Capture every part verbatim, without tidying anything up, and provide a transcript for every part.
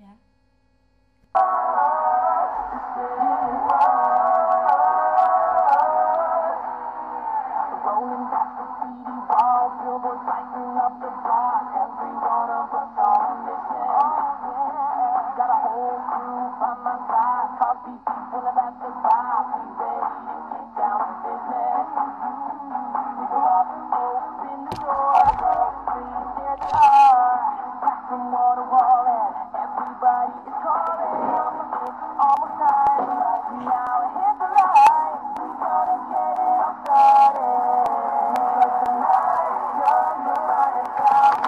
Yeah. Rolling back the city wall, billboards lighting up the block. Every one of us on a mission. Oh yeah, got a whole crew by my side. Coffee people about the vibe. We ready to get down to business. We go up, open the door, please there they are. Back from wall to wall and everybody is calling. It's almost time. Now hit the light. We gonna get it all started. Tonight, you're the right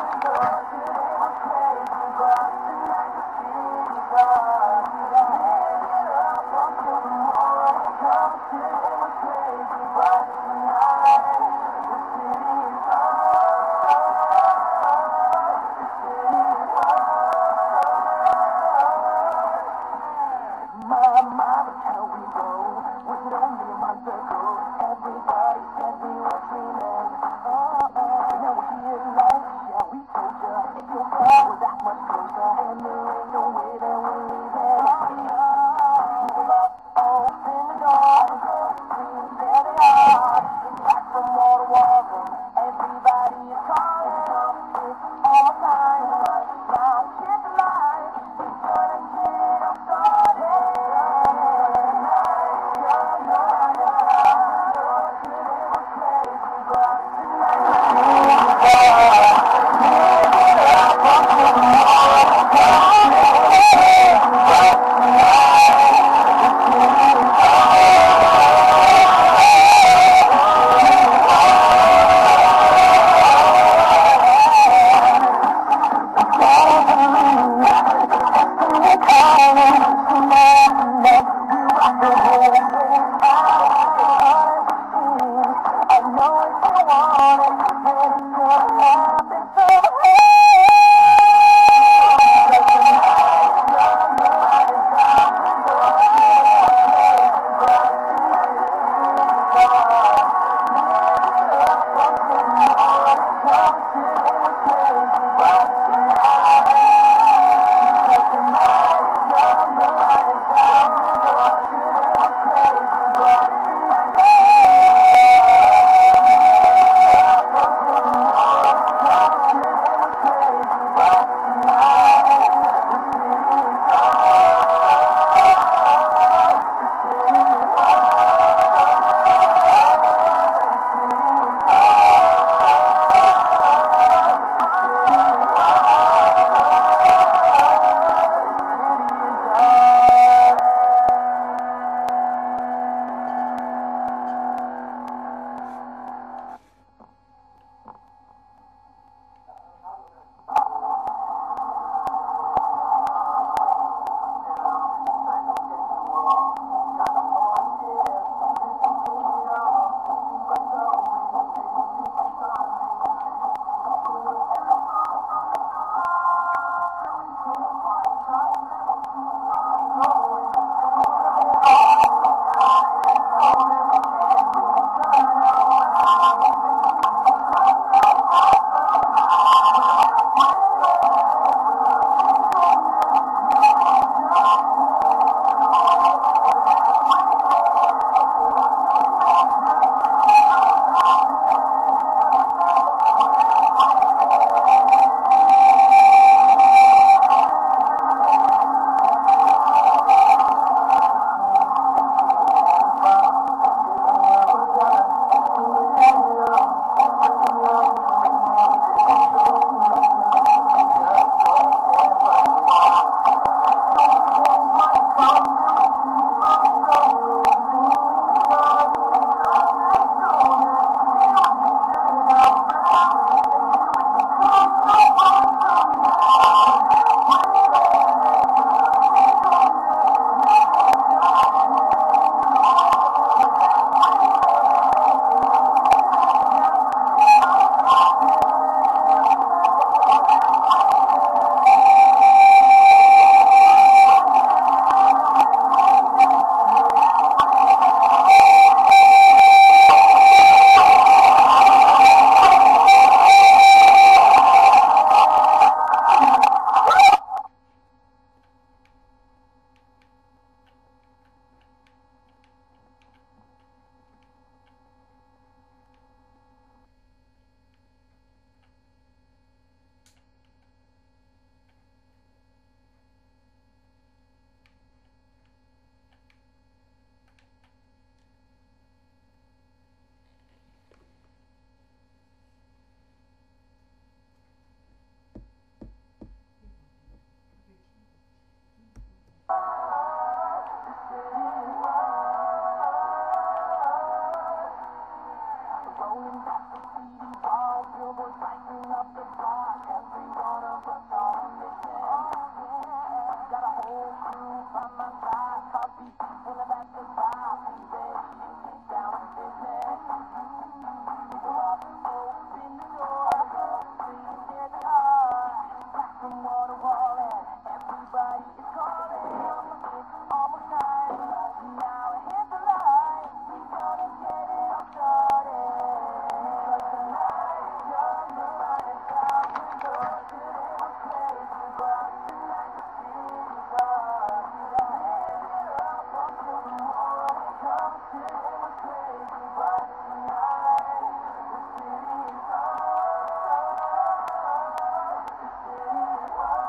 the block, every one of us on a mission. Got a whole crew by my side, coffee people about to buy. Be ready to get down to business. We go up, open the door, please get the heart. Back from wall to wall and everybody is calling. It's almost time, now hit the light. We gonna get it all started. Cause tonight, young the light is out the door. Today was crazy, but tonight the city's up. Live it up until the morning comes. Today was crazy, but tonight the city is up. The city is up.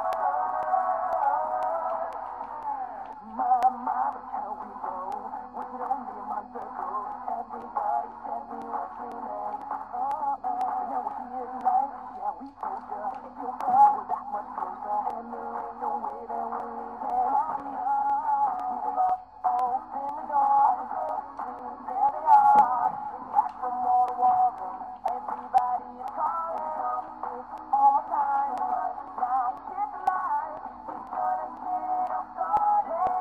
My, my, look how we roll. Was it only a month ago? Everybody said we were dreaming. Oh, oh. Now we're here tonight. Yeah, we told ya. If your car was that much closer, and there ain't no way that we're leaving. We will up, open the door. Please, there they are. Back from wall to wall. Everybody is calling. It's almost time. Now hit the light. We're gonna get it all started.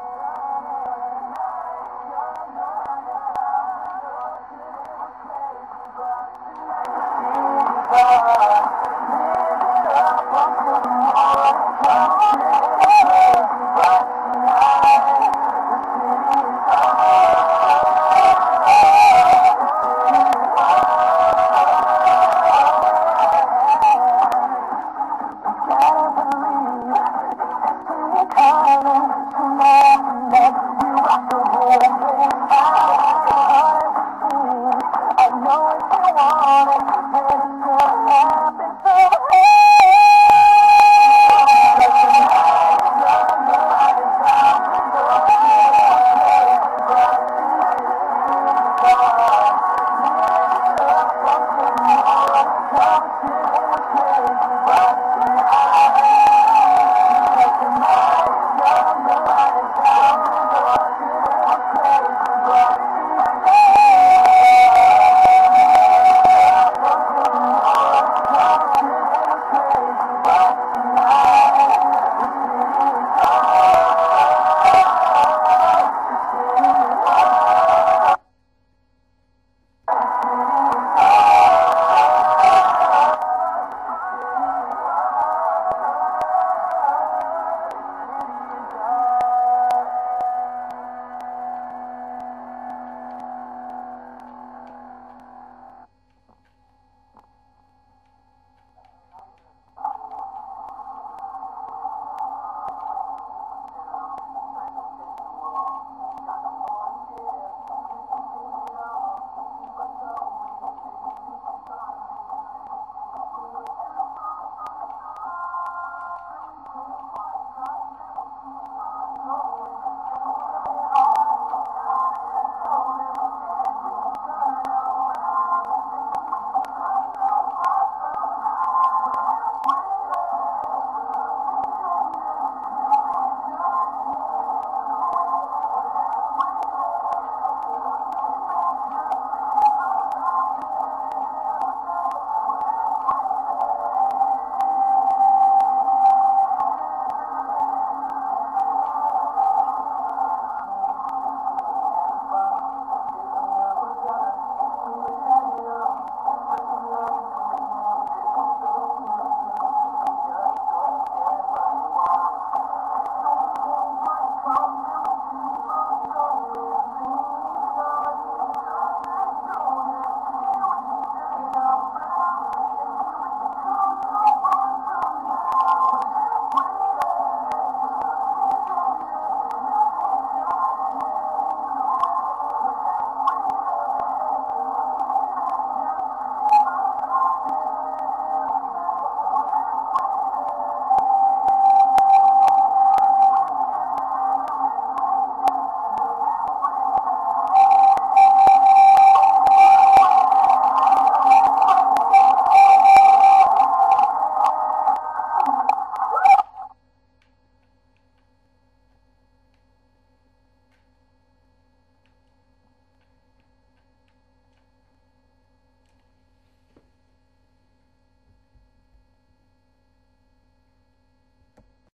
Live it up until the morning comes.